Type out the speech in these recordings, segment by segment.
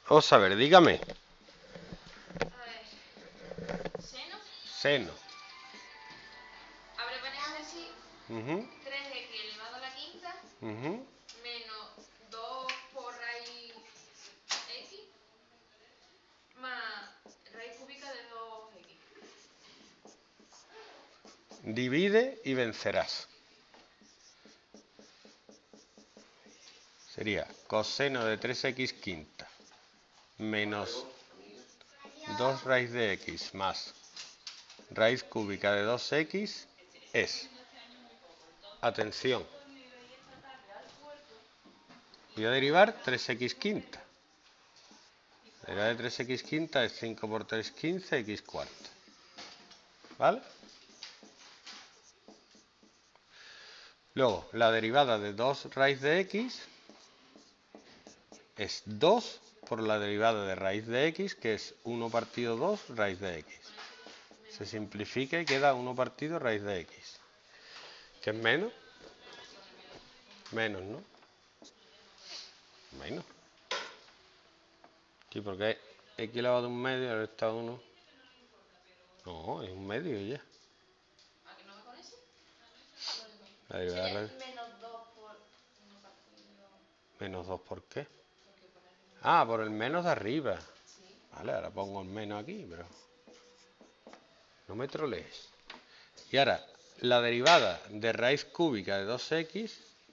Vamos a ver, dígame. A ver, seno, Seno. abre paréntesis, Ujú, 3x elevado a la quinta, ujú. menos 2 por raíz x, más raíz cúbica de 2x. Divide y vencerás. Sería coseno de 3x quinta menos 2 raíz de x más raíz cúbica de 2x es, atención, voy a derivar 3x quinta. La derivada de 3x quinta es 5 por 3, 15, x cuarta. ¿Vale? Luego, la derivada de 2 raíz de x es 2 por la derivada de raíz de x, que es 1 partido 2 raíz de x. Se simplifica y queda 1 partido raíz de x. ¿Qué es menos? Menos, ¿no? Menos. Sí, porque x elevado a un medio, ahora está 1. No, es un medio ya. ¿A que no me conoces? La derivada de raíz. Menos 2 por 1 partido. Menos 2, ¿por qué? Porque poner menos. Ah, por el menos de arriba. Sí. Vale, ahora pongo el menos aquí, pero no me trolees. Y ahora, la derivada de raíz cúbica de 2x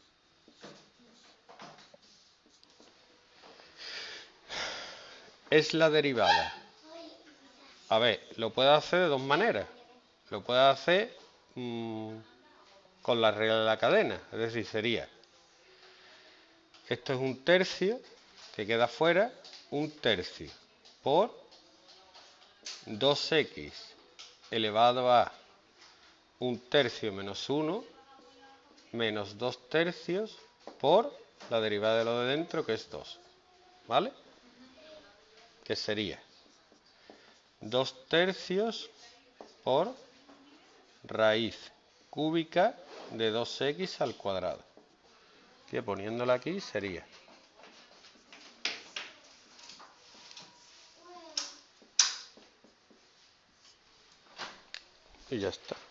es la derivada. A ver, lo puedo hacer de dos maneras. Lo puedo hacer con la regla de la cadena. Es decir, sería, esto es un tercio, que queda fuera, un tercio por 2x elevado a un tercio menos 1 menos 2 tercios por la derivada de lo de dentro, que es 2. ¿Vale? Que sería 2 tercios por raíz cúbica de 2x al cuadrado. Que poniéndola aquí sería. Y ya está.